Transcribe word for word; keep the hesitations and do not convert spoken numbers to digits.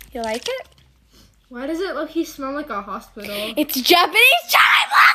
You like it? Why does it look? He smell like a hospital? It's Japanese chai